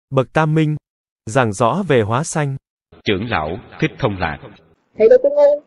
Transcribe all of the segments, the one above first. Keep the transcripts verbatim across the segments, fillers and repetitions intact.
Bậc Tam Minh giảng rõ về hóa sanh. Trưởng lão Thích Thông Lạc. Thầy đâu có ngu.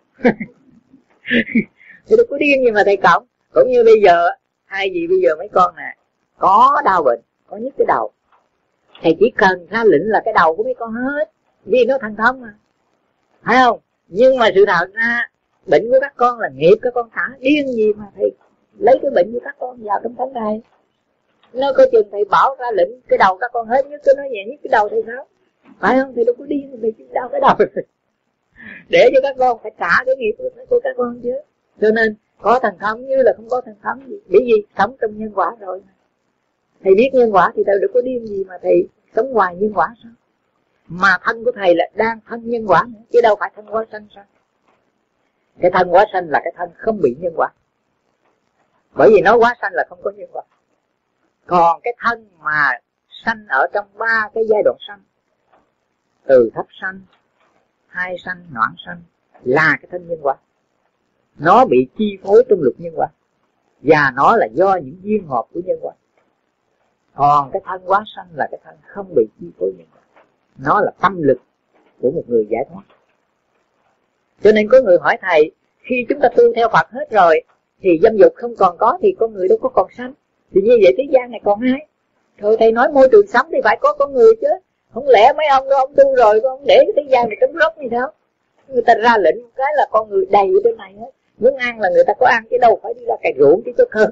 Thầy đâu có điên gì mà thầy cộng. Cũng như bây giờ, hai gì bây giờ mấy con nè, có đau bệnh, có nhức cái đầu, thầy chỉ cần ra lệnh là cái đầu của mấy con hết, vì nó thành thông mà, phải không? Nhưng mà sự thật ra bệnh của các con là nghiệp các con thả, điên gì mà thầy lấy cái bệnh của các con vào trong thân này. Nó có chừng thầy bảo ra lệnh cái đầu các con hết, nhức cái nói nhẹ nhức cái đầu thầy sao? Phải không? Thầy đâu có điên, thầy chỉ đau cái đầu để cho các con phải trả cái nghiệp của các con chứ. Cho nên có thần thông như là không có thần thông gì. Bởi vì sống trong nhân quả rồi. Thầy biết nhân quả thì thầy đâu có điên gì mà thầy sống ngoài nhân quả sao? Mà thân của thầy là đang thân nhân quả nữa, chứ đâu phải thân hóa sanh sao? Cái thân hóa sanh là cái thân không bị nhân quả. Bởi vì nó hóa sanh là không có nhân quả. Còn cái thân mà sanh ở trong ba cái giai đoạn sanh, từ thấp sanh, hai sanh, noãn sanh, là cái thân nhân quả. Nó bị chi phối trong luật nhân quả, và nó là do những duyên hợp của nhân quả. Còn cái thân hóa sanh là cái thân không bị chi phối nhân quả, nó là tâm lực của một người giải thoát. Cho nên có người hỏi thầy, khi chúng ta tu theo Phật hết rồi thì dâm dục không còn có thì con người đâu có còn sanh, thì như vậy thế gian này còn ai? Thôi thầy nói môi trường sống thì phải có con người chứ, không lẽ mấy ông đó ông tu rồi ông để cái thế gian này trống rỗng như thế? Người ta ra lệnh một cái là con người đầy ở bên này hết, muốn ăn là người ta có ăn chứ đâu phải đi ra cày ruộng chứ có cơm.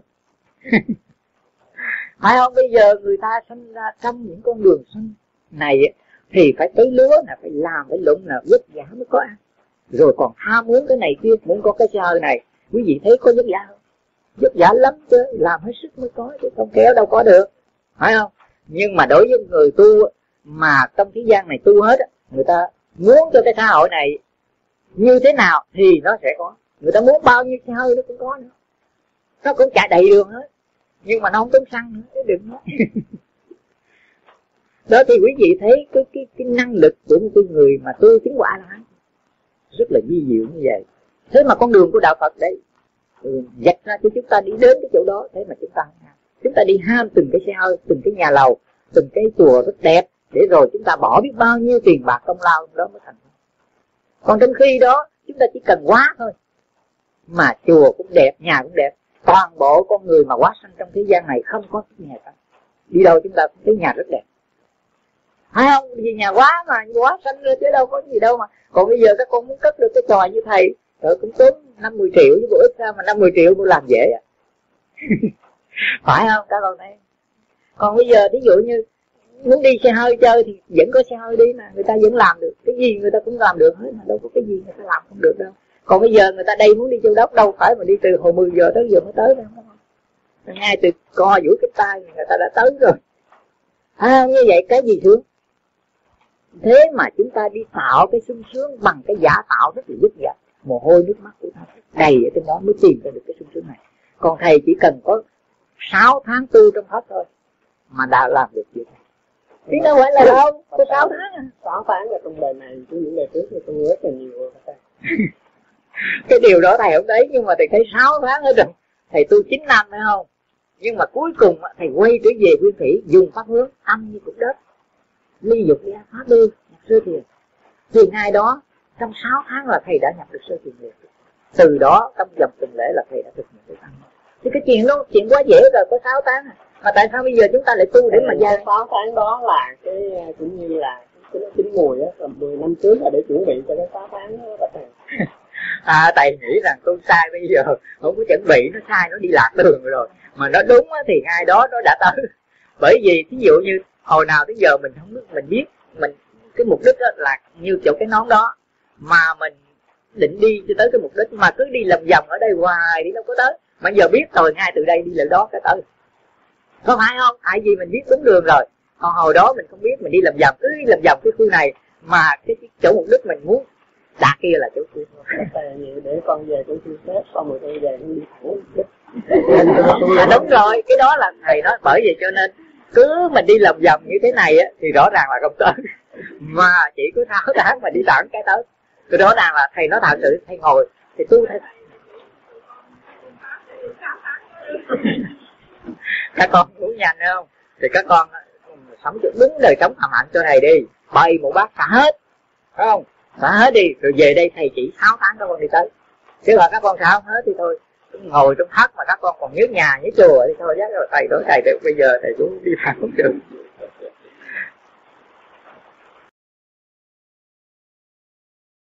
Phải không? Bây giờ người ta sinh ra trong những con đường sanh này thì phải tới lúa nè, phải làm, phải lụng nè, vất vả mới có ăn. Rồi còn ham muốn cái này kia, muốn có cái xe hơi này. Quý vị thấy có vất vả không? Vất vả lắm chứ, làm hết sức mới có chứ không kéo đâu có được. Phải không? Nhưng mà đối với người tu mà trong thế gian này tu hết, người ta muốn cho cái xã hội này như thế nào thì nó sẽ có. Người ta muốn bao nhiêu xe hơi nó cũng có nữa, nó cũng chạy đầy đường hết, nhưng mà nó không tốn xăng nữa, chứ đừng nói. Đó thì quý vị thấy cái cái cái năng lực của một cái người mà tu tiến quả là rất là vi diệu như vậy. Thế mà con đường của đạo Phật đấy dạch ra cho chúng ta đi đến cái chỗ đó. Thế mà chúng ta chúng ta đi ham từng cái xe hơi, từng cái nhà lầu, từng cái chùa rất đẹp, để rồi chúng ta bỏ biết bao nhiêu tiền bạc công lao đó mới thành. Còn trong khi đó chúng ta chỉ cần quá thôi, mà chùa cũng đẹp, nhà cũng đẹp, toàn bộ con người mà hóa sanh trong thế gian này không có cái nhà cả. Đi đâu chúng ta cũng thấy nhà rất đẹp, phải không? Vì nhà quá mà quá sanh ra chứ đâu có gì đâu mà. Còn bây giờ các con muốn cất được cái tròi như thầy, rồi cũng tốn năm mươi triệu chứ bộ ít ra, mà năm mươi triệu tôi làm dễ à. Phải không các con thấy? Còn bây giờ ví dụ như muốn đi xe hơi chơi thì vẫn có xe hơi đi mà, người ta vẫn làm được. Cái gì người ta cũng làm được hết mà, đâu có cái gì người ta làm không được đâu. Còn bây giờ người ta đây muốn đi Châu Đốc đâu phải mà đi từ hồi mười giờ tới giờ mới tới đâu. Ngay từ co duỗi cái tay người ta đã tới rồi. À, như vậy cái gì sướng? Thế mà chúng ta đi tạo cái sung sướng bằng cái giả tạo rất là vất vả, mồ hôi nước mắt của ta đầy ở trên đó mới tìm ra được cái sung sướng này. Còn thầy chỉ cần có sáu tháng tu trong hết thôi mà đã làm được chuyện này. Chứ đâu phải là đâu, có sáu tháng à. sáu tháng là trong đời này, trong những đời trước thì tôi rất là nhiều rồi. Cái điều đó thầy không thấy, nhưng mà thầy thấy sáu tháng hết rồi. Thầy tu chín năm phải không? Nhưng mà cuối cùng thầy quay trở về nguyên thủy, dùng pháp hướng âm như cục đất, ly dục ra pháp đi, nhập sơ thiền. Thì ngày đó, trong sáu tháng là thầy đã nhập được sơ thiền liền. Từ đó, trong vòng tuần lễ là thầy đã thực hiện được ăn. Thì cái chuyện đó, chuyện quá dễ rồi, có sáu tháng à. Mà tại sao bây giờ chúng ta lại tu để mà ra? sáu tháng đó là cái cũng như là cái chín mùi á, là mười năm trước là để chuẩn bị cho cái sáu tháng đó là thầy. À, thầy nghĩ rằng tôi sai bây giờ, không có chuẩn bị, nó sai, nó đi lạc đường rồi. Mà nó đúng thì ngày đó nó đã tới. Bởi vì thí dụ như hồi nào tới giờ mình không biết, mình biết mình cái mục đích đó là như chỗ cái nón đó, mà mình định đi cho tới cái mục đích mà cứ đi lòng vòng ở đây hoài đi đâu có tới. Mà giờ biết rồi, ngay từ đây đi lên đó cái tới, có phải không? Tại vì mình biết đúng đường rồi. Còn hồi đó mình không biết, mình đi làm vòng, cứ đi làm vòng cái khu này mà cái chỗ mục đích mình muốn đạt kia là chỗ kia. Để con về chỗ kia xếp, xong rồi con về con đi thẳng đích. À, đúng rồi, cái đó là thầy nói. Bởi vậy cho nên cứ mình đi làm vòng như thế này á thì rõ ràng là không tới, mà chỉ có sáu tháng mà đi thẳng cái tới. Từ đó ràng là thầy nói thật sự, thầy ngồi thì tu thầy các con muốn nhanh không thì các con sống cho đúng đời sống hàm hạnh cho thầy đi, bày một bát xả hết, phải không? Xả hết đi, rồi về đây thầy chỉ sáu tháng các con đi tới. Chứ là các con xả không hết thì thôi, ngồi trong thất mà các con còn nhớ nhà nhớ chùa thì thôi, giác rồi thầy nói thầy bây giờ thầy cũng đi làm không được.